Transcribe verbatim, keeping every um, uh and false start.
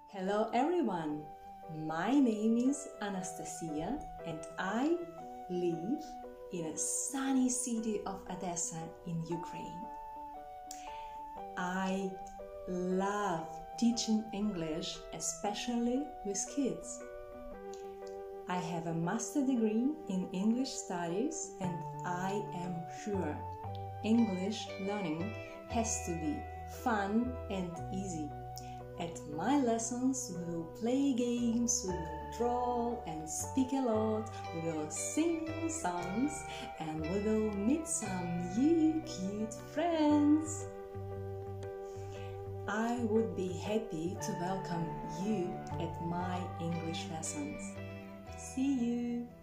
Hello everyone, my name is Anastasia and I live in a sunny city of Odessa in Ukraine. I love teaching English, especially with kids. I have a master degree in English studies and I am sure English learning has to be fun and easy. At my lessons, we will play games, we will draw and speak a lot, we will sing songs, and we will meet some new cute friends. I would be happy to welcome you at my English lessons. See you!